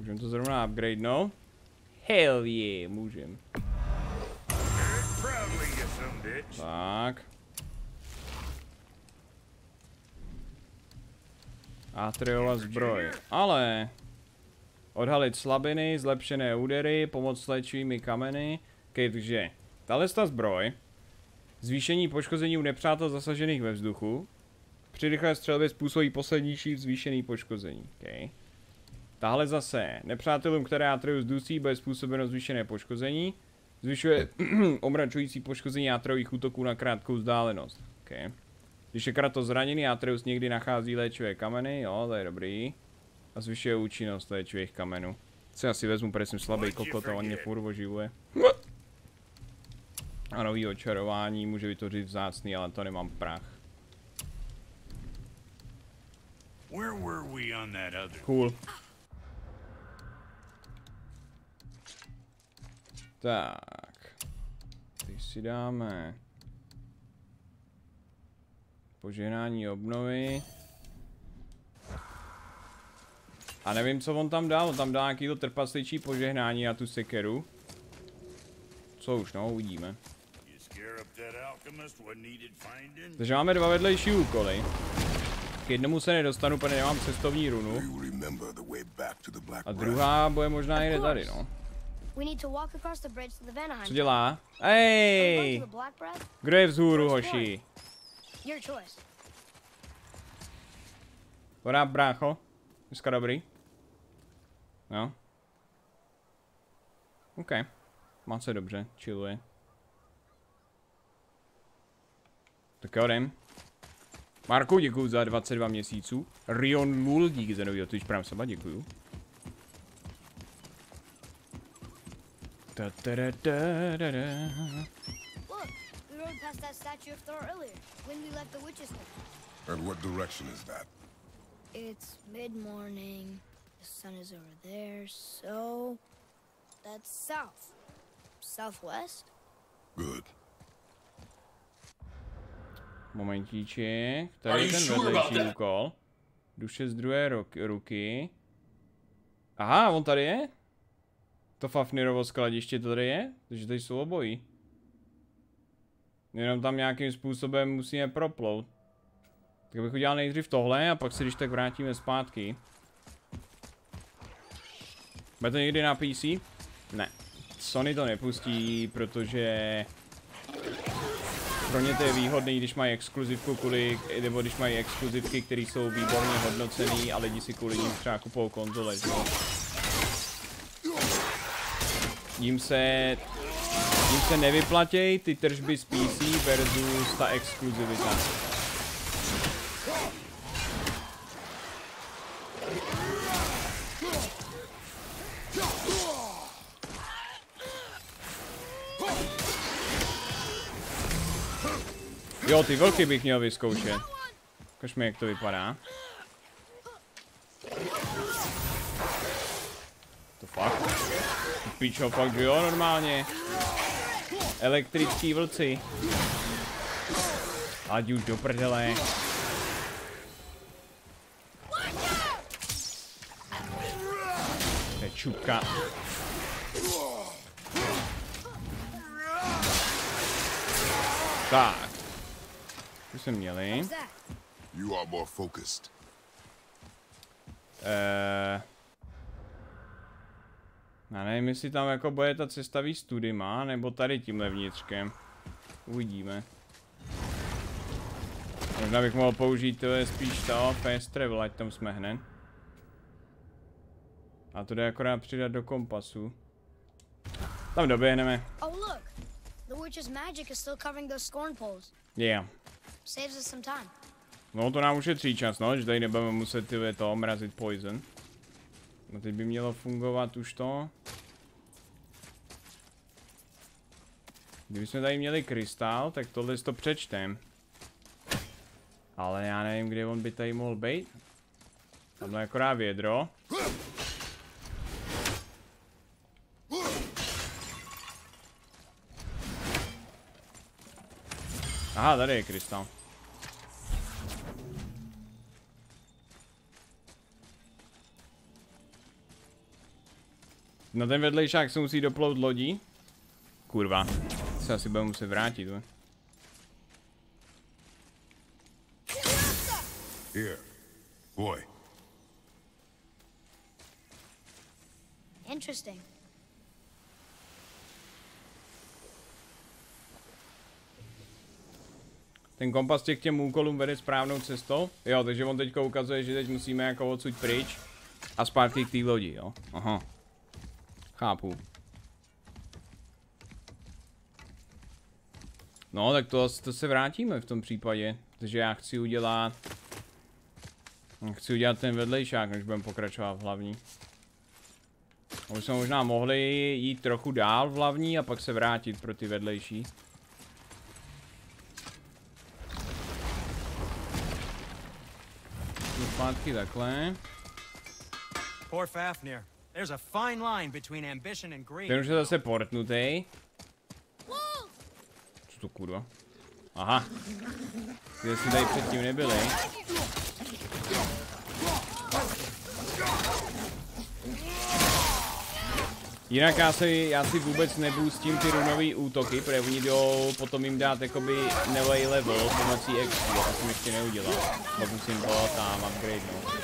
Můžeme to zrovna upgradenout? Hell yeah, můžem. Tak. Atriola zbroj. Ale odhalit slabiny, zlepšené údery, pomoc s léčivými kameny. Takže tahle ta zbroj. Zvýšení poškození u nepřátel zasažených ve vzduchu. Při rychlé střelbě způsobí poslednější zvýšený poškození. Okay. Tahle zase. Nepřátelům, které Atreus dusí, bude způsobeno zvýšené poškození. Zvyšuje omračující poškození Atreových útoků na krátkou vzdálenost. Okay. Když je Kratos zraněný, Atreus někdy nachází léčivé kameny, jo, to je dobrý. A zvyšuje účinnost léčivých kamenů. Co já si vezmu, protože jsem slabý kokot a on mě furt oživuje. A nový očarování může vytvořit vzácný, ale to nemám prach. Cool. Tak. Teď si dáme požehnání obnovy. A nevím, co on tam dal. On tam dal nějaký to trpasličí požehnání na tu sekeru. Co už, no, uvidíme. Takže máme dva vedlejší úkoly. K jednomu se nedostanu, protože nemám cestovní runu. A druhá bude možná jde tady, no. Co dělá? Ej! Kdo je vzhůru, hoši? Podá, brácho. Dneska dobrý. No. OK. Má se dobře, chilluje. Tak jo, jdem. Marku, děkuju za 22 měsíců. Rion Lul, díky za novýho Twitch Prime seba, děkuju. Look, we rode past that statue of Thor earlier, when we left the witch's hole. And what direction is that? It's mid-morning, the sun is over there, so that's south. Southwest? Good. Momentíček, tady je ten vedlejší úkol. Duše z druhé ruky. Aha, on tady je? To Fafnirovo skladiště tady je? Takže tady jsou obojí. Jenom tam nějakým způsobem musíme proplout. Tak bych udělal nejdřív tohle a pak se když tak vrátíme zpátky. Bude to někdy na PC? Ne. Sony to nepustí, protože pro ně to je výhodný, když mají exkluzivku nebo když mají exkluzivky, které jsou výborně hodnocený a lidi si kvůli ním třeba kupou konzole, že? Jím se nevyplatěj ty tržby z PC versus ta exkluzivita. Jo, ty vlky bych měl vyzkoušet. Ukaž mi, jak to vypadá. To fakt? Pičo, fakt jo, normálně. Elektrický vlci. Ať už do prdele. To je čupka. Tak. Tu jsme měli. You are more focused. Já nevím, jestli tam jako bude ta cesta víc tudima, nebo tady tímhle vnitřkem. Uvidíme. Možná bych mohl použít spíš to fast travel, ať tam jsme hned. A to jde akorát přidat do kompasu. Tam doběhneme. Oh look, the witch's magic is still covering those scorn poles. Yeah. Saves us some time. No to nám ušetří čas, no, že tady nebudeme muset to mrazit poison. No teď by mělo fungovat už to. Kdybychom tady měli krystál, tak tohle to přečtem. Ale já nevím, kde on by tady mohl být. Tam je akorát vědro. Aha, tady je krystal. Na ten vedlejšák se musí doplout lodí. Kurva. Se asi budeme muset vrátit, ne? Here. Boy. Interesting. Ten kompas tě k těm úkolům vede správnou cestou? Jo, takže on teďka ukazuje, že teď musíme jako odsud pryč. A zpátky k té lodi, jo? Aha. Chápu. No, tak to se vrátíme v tom případě. Takže já chci udělat ten vedlejšák, než budeme pokračovat v hlavní. Už jsme možná mohli jít trochu dál v hlavní a pak se vrátit pro ty vedlejší. Zpátky takhle. Poor Fafnir. There's a fine line between ambition and greed. Ten už je zase portnutý. Co to kurva? Aha. Ty jsme tady předtím nebyli. Jinak já si vůbec neboostím ty runový útoky, protože oni jdou potom jim dát jakoby nový level pomocí XP, já jsem ještě neudělal. Pak musím to tam upgradenout.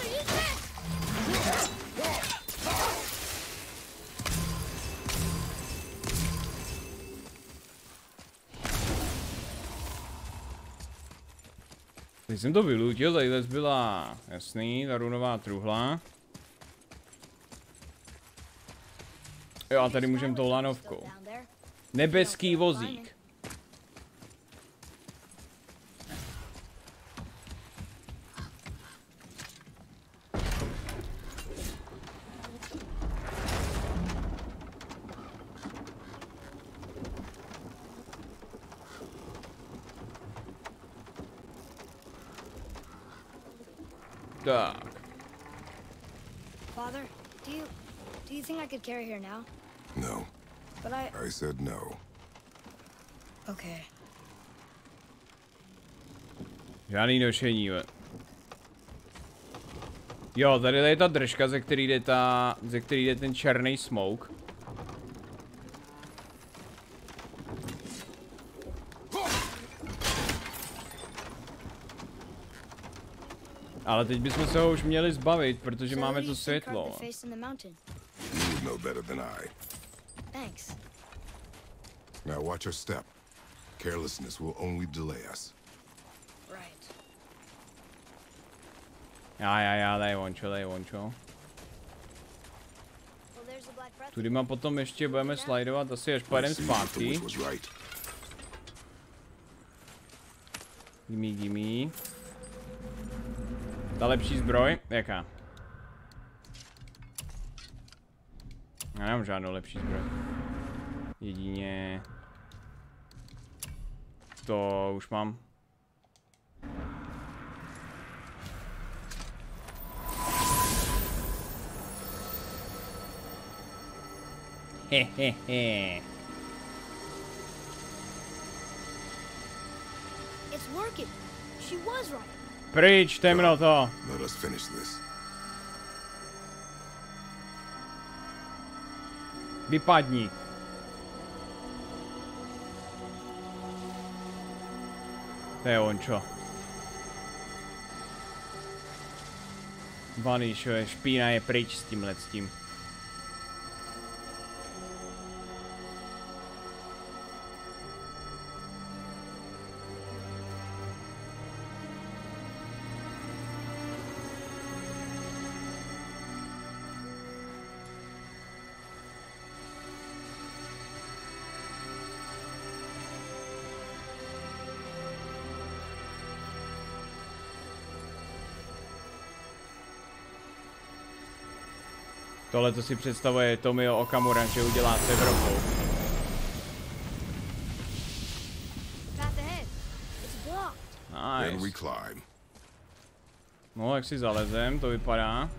Teď jsem to vylutil, tadyhle byla jasný, ta runová truhla. Jo, a tady můžeme tou lanovkou. Nebeský vozík. Tak. Father, do you think I could carry her now? No. But I said no. Okay. Žádný nošení, jo, tady je ta držka, ze který jde ten černý smoke. Ale teď bychom se ho už měli zbavit, protože máme to světlo. You would know better than I. Thanks. Now watch your step. Carelessness will only delay us. Right. Já, daj vončo. Tudy mám potom ještě budeme slidovat asi až pojedeme zpátky. Gimme. Ta lepší zbroj? Jaká? Já nemám žádnou lepší zbroj. Jedině... To už mám. Hehehe. It's working. She was right. Pryč, temnoto. Let us finish this. Vypadni. To je on čo. Vanišuje, špína je pryč s tím. Tohle to si představuje Tomio Okamura, že udělá s Evropou. Nice. No, jak si zalezem, to vypadá.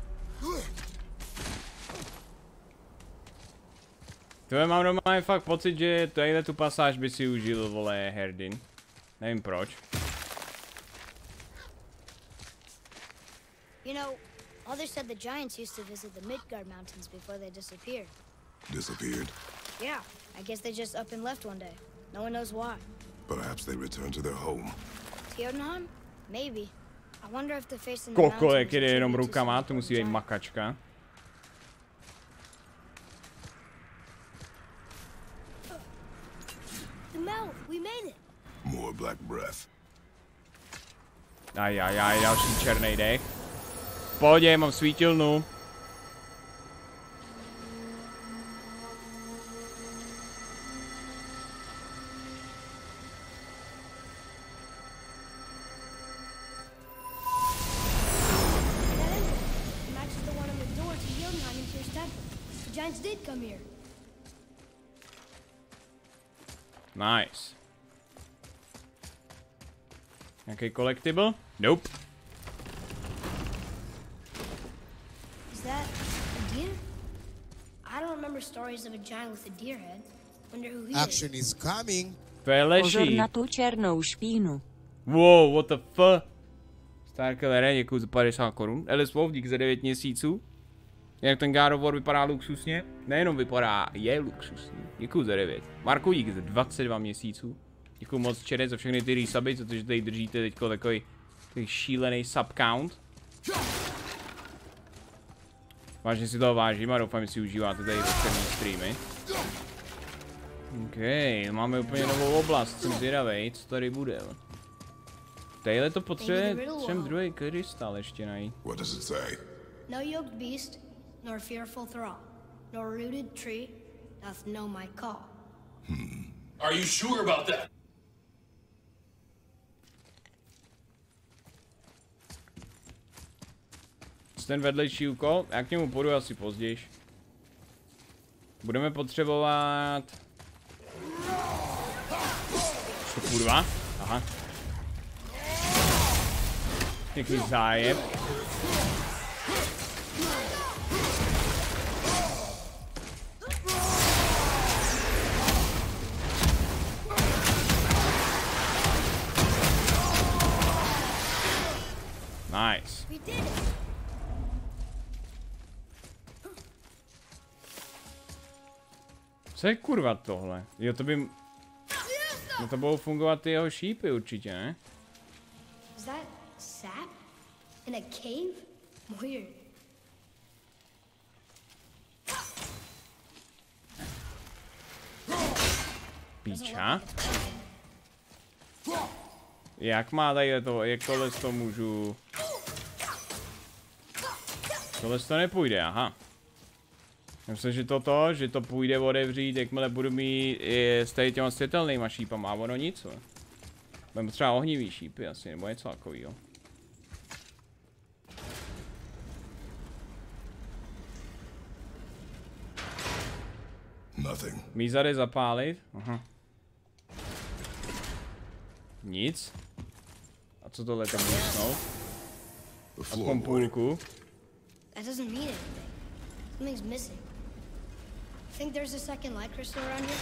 Tohle mám normálně fakt pocit, že tadyhle tu pasáž by si užil, vole, Herdin. Nevím proč. You know, Father said the giants used to visit the Midgard Mountains before they disappeared. Disappeared. Yeah, I guess they just up and left one day. No one knows why. Perhaps they returned to their home. Jotunheim? Maybe. I wonder if the face in the Koko, mountains jak jde is a jenom tribute to rukama, some to musí být giant. makačka. The mouth, we made it. More black breath. Ajajaj, další černý dech. V pohodě, mám svítilnu. That is it. It matches the one on the door to Jotunheim and Tyr's temple. The giants did come here. Nice. Nějaký collectible? Nope. Is that a deer? I don't remember stories of a giant with a deer head. Wonder who he is. Action is coming. To je Pozor leší. na tu černou špínu. Wow, what the fuck? Starkillere, děkuji za 50 korun. Alice Wolf, dík za 9 měsíců. Jak ten God of War vypadá luxusně? Nejenom vypadá, je luxusní. Děkuji za 9. Marku, dík za 22 měsíců. Děkuji moc čere za všechny ty resuby, za to, že tady držíte teďko takový šílený sub count. Vážně si toho vážím a doufám, že si užíváte tady veškerý streamy. OK, máme úplně novou oblast, jsem zvědavej, co tady bude. Tadyhle to potřebuje třem druhý krystal ještě najít. What does it say? No yoked beast, nor fearful thrall, nor rooted tree doth know my call. Are you sure about that? Ten vedlejší úkol, já k němu půjdu asi později. Budeme potřebovat... Co kurva? Aha. Nějaký zájeb. Nice. We did it! Co je kurva tohle? Jo, to by... No to budou fungovat ty jeho šípy určitě, ne? Is that sap? In a cave? Weird. Píča. Jak má tady to, jak tohle to můžu... Tohle to nepůjde, aha. Já myslím, že to půjde odevřít, jakmile budu mít s tady těma světelnýma šípama, a ono nic. Budeme třeba ohnivý šípy asi, nebo něco takovýho. Nothing. Mízady zapálit? Aha. Nic. A co tohle tam blíznout? The Aspoň floorboard. půlku. That doesn't mean anything. Something's missing. Think there's a second light crystal around here?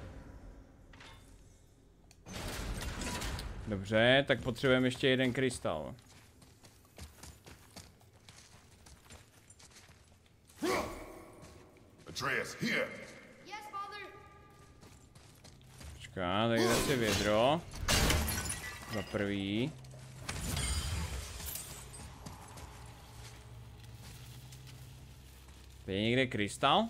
Dobře, tak potřebujeme ještě jeden krystal. Atreus, here. Yes, father. Počká, tady zase vědro. Za prvý. Tady je někde krystal?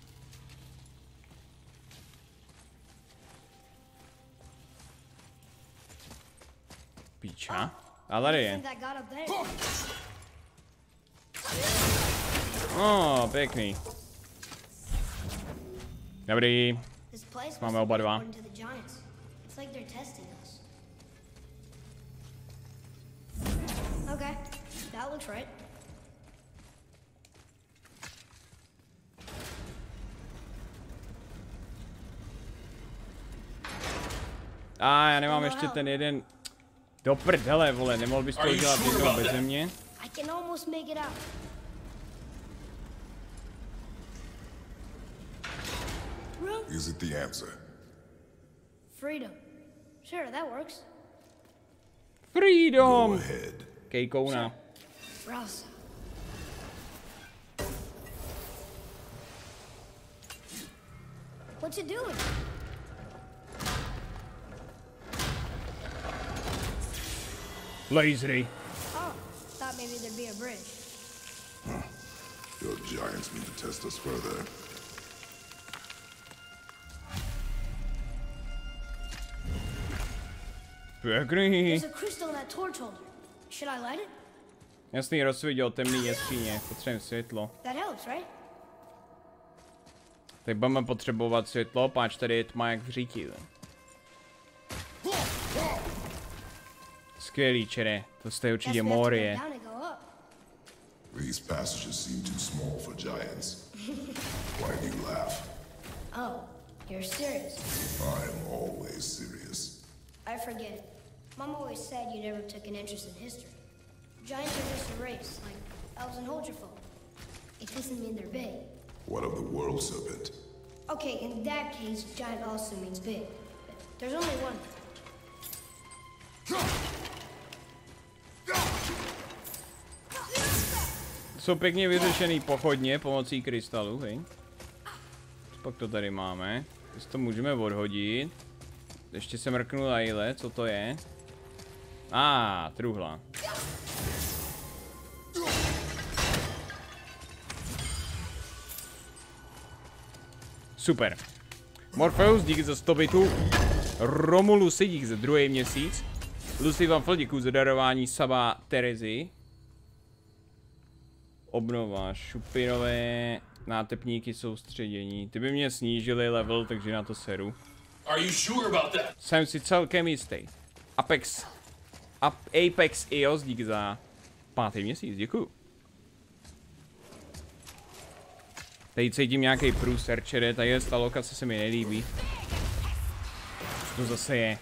Píča. A tady je. Think that got up there. Pěkný. Dobrý. This place Máme must oba be dva. important to the giants. It's like they're testing us. Okay, that looks right. Já nemám ještě ten jeden. Do prdele, vole, nemohl bys to dělat jednou beze mě? I can almost make it out. Room? Is it the answer? Freedom. Sure, that works. Go Freedom! ahead. Kejkouna. Rouse. What's it doing? Lasery. Oh, thought maybe there'd be a bridge. Your giants need to test us further. Pěkný. There's a crystal in that torch holder. Should I light it? Jasný, rozsvítil temný jeskyně, potřebujeme světlo. That helps, right? Tak budeme potřebovat světlo, páč tady je tma jak v říti. Skvělý, čere, to jste určitě Guess we have to go Morie. down and go up. These passages seem too small for giants. Why do you laugh? Oh, you're serious. I am always serious. I forget. Mom always said you never took an interest in history. Giants are just a race, like elves and Holgerfolk. It doesn't mean they're big. What of the world serpent? Okay, in that case, giant also means big. But there's only one. Jsou pěkně vyřešený pochodně pomocí krystalů, hej. Pak to tady máme. Když to můžeme odhodit. Ještě se mrknu na jile, co to je? Truhla. Super. Morpheus, díky za 100 bitů. Romulusy, díky za druhý měsíc. Lucy Waffle, děkuji za darování Saba Terezy. Obnova, šupinové nátepníky soustředění. Ty by mě snížili level, takže na to seru. Are you sure about that? Jsem si celkem jistý. Apex EOS, díky za 5. měsíc, děkuju. Tady cítím nějaký průser, čere, tady ta lokace se mi nelíbí. Co to zase je?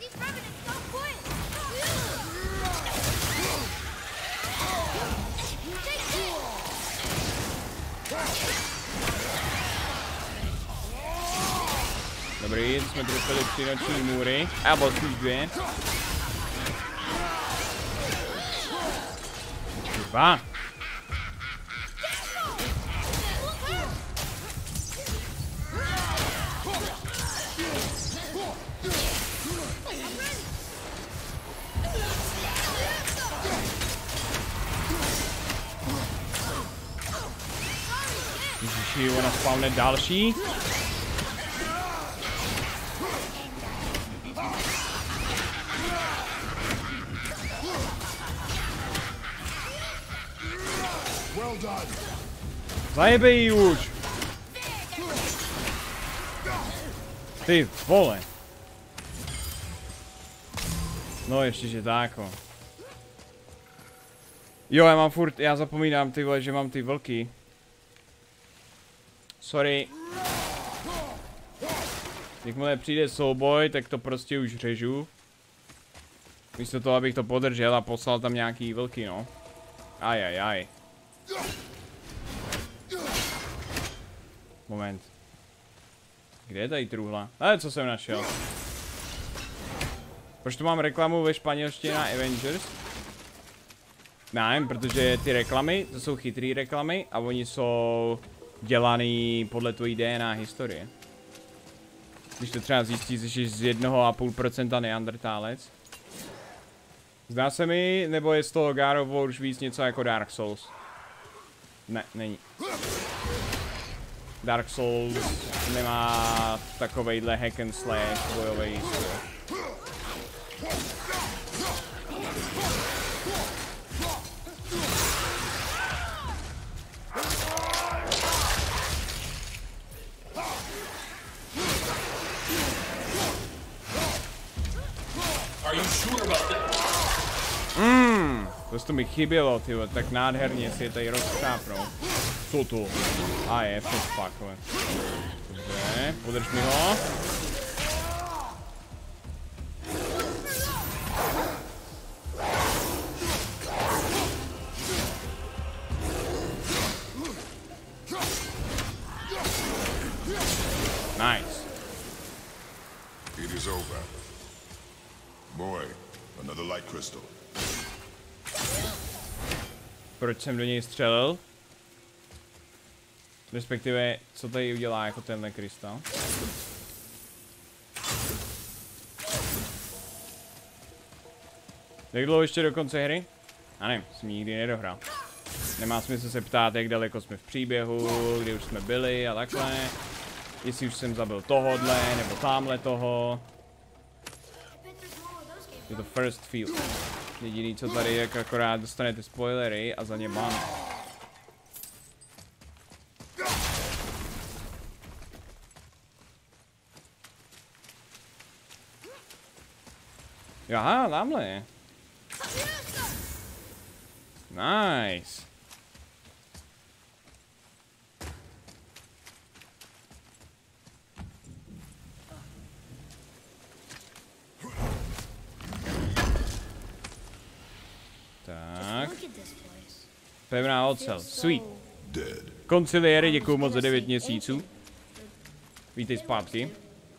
Dobrý, jsme trefili 3 noční můry. A boss už 2. 2. Ježiši, ona spawne další. Zajebej ji už! Ty vole! No ještě, že tako. Jo, já zapomínám ty vole, že mám ty vlky. Sorry. Jakmile přijde souboj, tak to prostě už řežu. Místo toho, abych to podržel a poslal tam nějaký vlky, no. Ajajaj. Moment. Kde je tady truhla? Ale co jsem našel? Proč tu mám reklamu ve španělštině na Avengers? Nevím, protože ty reklamy, to jsou chytrý reklamy a oni jsou dělaný podle tvojí DNA historie. Když to třeba zjistíš, že jsi z 1,5% neandertálec. Zdá se mi, nebo je z toho God of War už víc něco jako Dark Souls? Ne, není. Dark Souls nemá takovejhle hack and slash bojový styl. Are you sure about that? To mi chybělo, tyhle, tak nádherně si je tady rozšápnou. Co to? Je fakt. Dobře, podrž mi ho. Nice. It is over. Boy, another light crystal. Proč jsem do něj střelil? Respektive, co tady udělá jako tenhle krystal? Jak dlouho ještě do konce hry? A nevím, jsem nikdy nedohrál. Nemá smysl se ptát, jak daleko jsme v příběhu, kdy už jsme byli a takhle. Jestli už jsem zabil tohodle, nebo tamhle toho. Je to first field. Jediný, co tady je, akorát dostanete spoilery a za ně ban. Aha, tamhle je. Nice. Tak. Pevná ocel. Sweet. Konciliéry, děkuju moc za 9 měsíců. Vítej zpátky.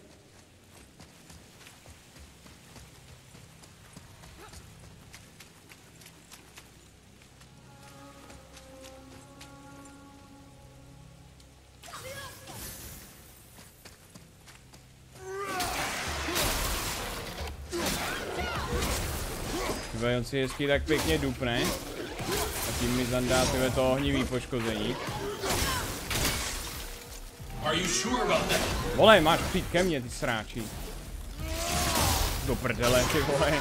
On si hezky tak pěkně dupne a tím mi zandá to ohnivý poškození. Vole, máš přijít ke mně, ty sráči. Do prdele, ty vole.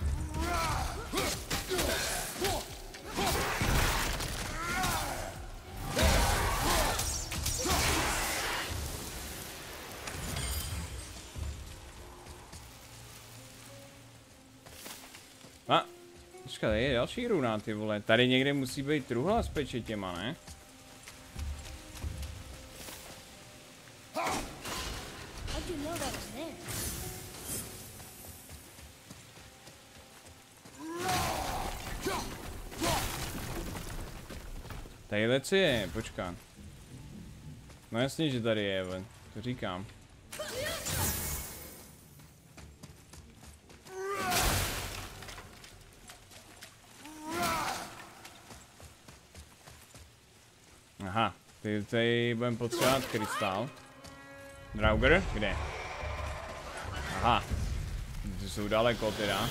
A, počkat, tady je další runa, ty vole. Tady někde musí být truhla s pečetěma, ne? Tadyhle co je, počkat. No jasně, že tady je, ven. To říkám. Aha, tady budeme potřebovat krystal. Draugr, kde? Aha, ty jsou daleko teda.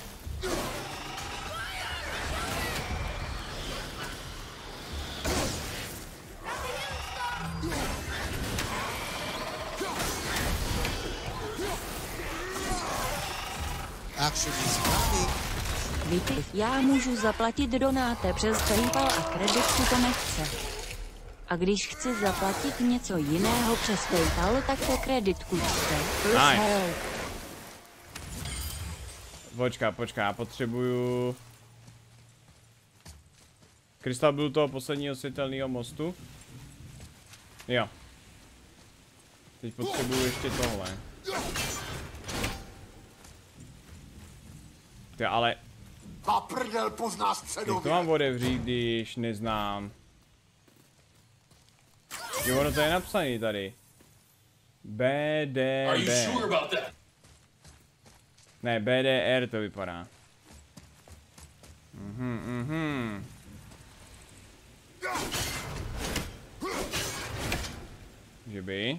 Víte, já můžu zaplatit donáte přes PayPal a kreditku to nechce. A když chci zaplatit něco jiného přes PayPal, tak to kreditku chce. Počká, potřebuju... Krystal byl toho posledního světelného mostu? Jo. Teď potřebuju ještě tohle. Ty, ale... A prdel pozná středověk. Jak to mám otevřít, když neznám? Jo, ono to je napsaný tady. BDB. Ne, BDR to vypadá. Že by?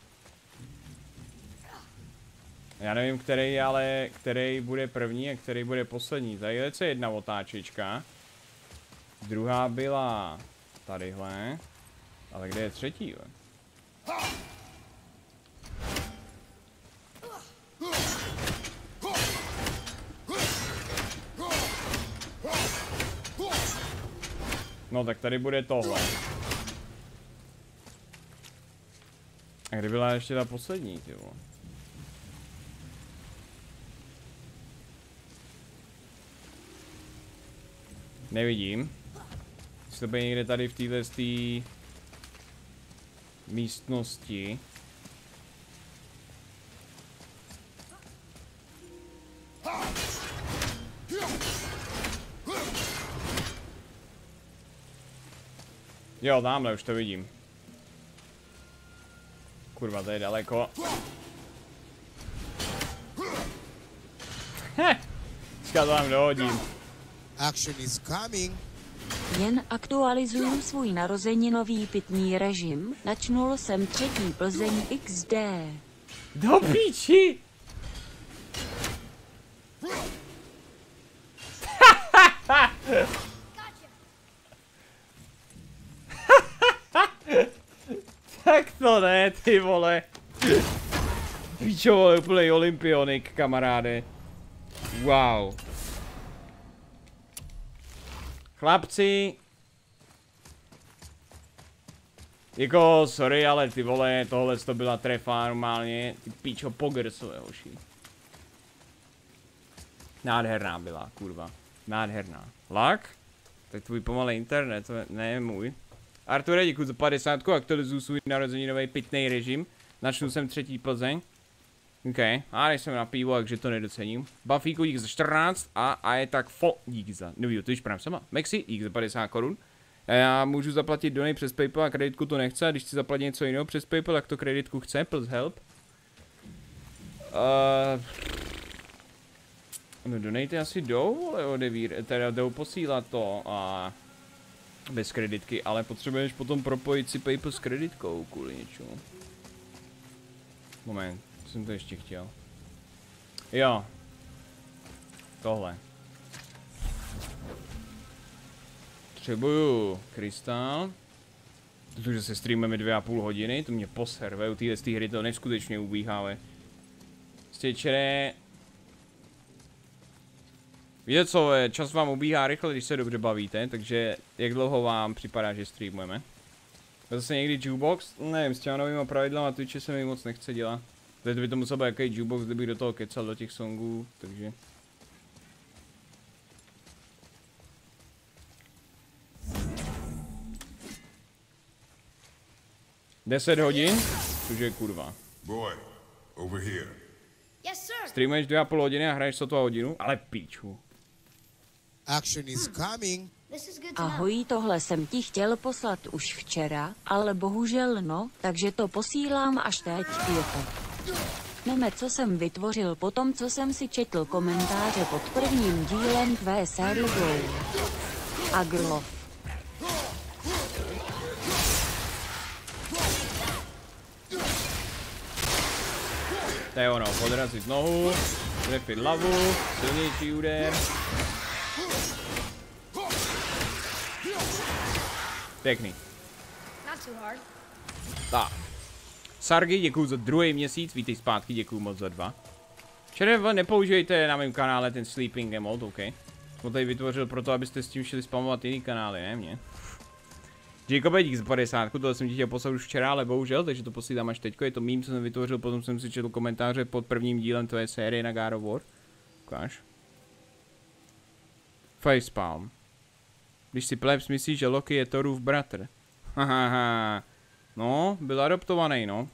Já nevím, který, ale který bude první a který bude poslední. Tady je jedna otáčička. Druhá byla tadyhle. Ale kde je třetí? No tak tady bude tohle. A kde byla ještě ta poslední, ty vole? Nevidím. Jestli to bude někde tady v této místnosti. Jo, tamhle už to vidím. Kurva, to je daleko. Počkat, to tam dohodím. Action is coming. Jen aktualizuju svůj narozeninový pitný režim. Načnul jsem 3. Plzeň XD. Do píči! Tak to ne, ty vole. Píčo, vole, úplnej olympionik, kamaráde. Wow. Chlapci. Jako, sorry, ale ty vole, tohle to byla trefa normálně. Ty píčo, pogersové hoši. Nádherná byla, kurva. Nádherná. Lak? Tak tvůj pomalej internet, to ne můj. Arture, děkuji za 50, aktualizuju svůj narozeninový pitnej režim. Načnu jsem 3. Plzeň. OK, a nejsem na pivo, takže to nedocením. Buffíku, dík za 14 a je tak dík za novýho Twitch Prime sama. Maxi, dík za 50 korun. Já můžu zaplatit donate přes PayPal a kreditku to nechce, a když chci zaplatit něco jiného přes PayPal, tak to kreditku chce, plus help. No donate asi jdou, ale teda jdou posílat to a bez kreditky, ale potřebuješ potom propojit si PayPal s kreditkou kvůli něčemu. Moment, jsem to ještě chtěl. Jo. Tohle. Potřebuju krystál. Protože se streamujeme 2,5 hodiny, to mě poserve, u téhle hry to neskutečně ubíhá, ve. Stěčere. Víte co, čas vám ubíhá rychle, když se dobře bavíte, takže jak dlouho vám připadá, že streamujeme? Zase někdy jukebox? Nevím, s těma novýma pravidlama Twitche se mi moc nechce dělat. Teď by to musel být jaký jukebox, kdybych do toho kecal do těch songů, takže... Deset hodin? Což je kurva. Boy, over here. Yes, sir. Streamuješ 2,5 hodiny a hraješ sotva hodinu? Ale píču. Action is coming. This is good to know. Ahoj, tohle jsem ti chtěl poslat už včera, ale bohužel no, takže to posílám až teď, je to. Meme, co jsem vytvořil po tom, co jsem si četl komentáře pod prvním dílem tvé série Agrlov. To je ono, podrazit nohu, trefit hlavu, silnější úder. Pěkný. Not too hard. Tak. Sargi, děkuju za 2. měsíc, vítej zpátky, děkuju moc za 2. Včera nepoužijte na mém kanále ten sleeping emote, OK. Jsem tady vytvořil proto, abyste s tím šli spamovat jiný kanály, ne mě. Jacobe, dík za 50, tohle jsem ti chtěl poslat už včera, ale bohužel, takže to posílám až teďko, je to meme, co jsem vytvořil, potom jsem si četl komentáře pod prvním dílem tvé série na God of War. Ukáž. Facepalm. Když si plebs myslíš, že Loki je Thorův bratr. Hahaha. No, byl adoptovaný, no.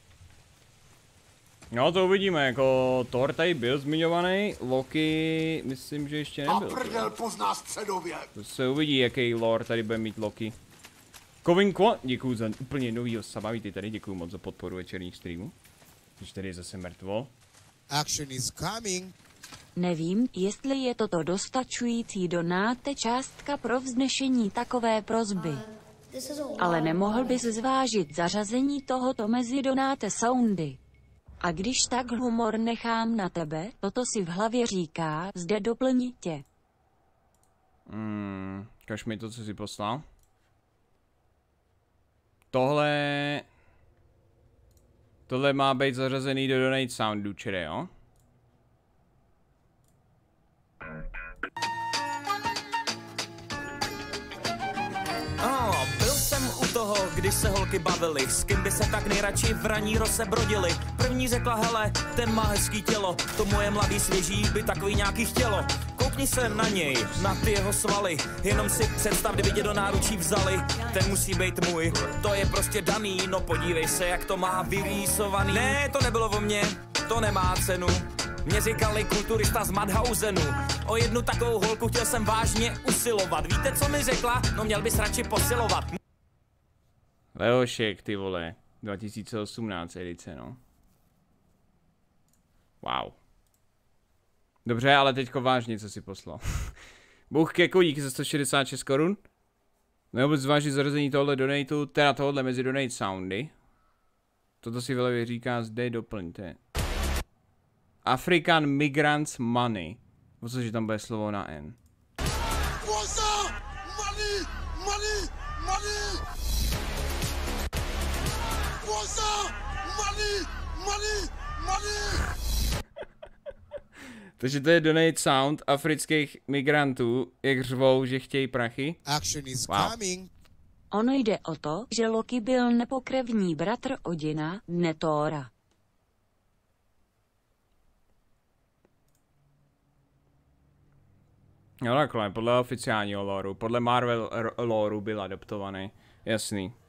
No, to uvidíme, jako Thor tady byl zmiňovaný, Loki, myslím, že ještě nebyl. A prdel pozná středověk. To se uvidí, jaký lore tady bude mít Loki. Kovinko, děkuju za úplně novýho saba, vítej tady, děkuju moc za podporu večerních streamů. Když tady je zase mrtvo. Action is coming. Nevím, jestli je toto dostačující donáte částka pro vznešení takové prosby. This is a lot. Ale nemohl bys zvážit zařazení tohoto mezi donáte soundy. A když tak humor nechám na tebe, toto si v hlavě říká, zde doplní tě. Kaž mi to, co jsi poslal. Tohle má být zařazený do donate soundu, čere, jo? Byl jsem u toho, když se holky bavily, s kým by se tak nejradši v raní rose brodili. První řekla, hele, ten má hezký tělo, to moje mladý svěží by takový nějaký chtělo. Koukni se na něj, na ty jeho svaly, jenom si představ, kdyby tě do náručí vzali. Ten musí být můj, to je prostě daný, no podívej se, jak to má vyrýsovaný. Ne, to nebylo o mně, to nemá cenu. Mě říkali kulturista z Madhausenu. O jednu takovou holku chtěl jsem vážně usilovat. Víte, co mi řekla? No měl bys radši posilovat. Leošek, ty vole. 2018 edice, no. Wow. Dobře, ale teďko vážně, co si poslal. Bůh Keko, díky za 166 korun. Nebo zvážit zařazení tohle donateu, teda tohle mezi donate soundy. Toto si vylevě říká, zde doplňte. African Migrants Money. Cože tam bude slovo na N. Waza! Money! Money! Money! Waza! Money! Money! Money! Takže to je donate sound afrických migrantů, jak řvou, že chtějí prachy. Action is Wow. coming. Ono jde o to, že Loki byl nepokrevní bratr Odina, ne Thora. Jo takhle, podle oficiálního loreu, podle Marvel loreu byl adoptovaný, jasný.